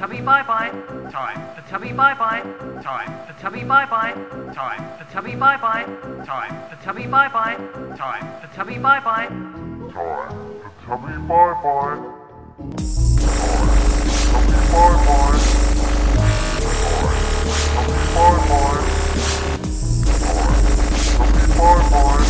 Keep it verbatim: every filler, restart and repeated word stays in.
tubby bye-bye. Time for tubby bye-bye. Time for tubby bye-bye. Time for tubby bye-bye. Time for tubby bye-bye. Time for tubby bye-bye. Time for tubby bye-bye. Tubby bye-bye. Tubby bye-bye. Tubby bye-bye.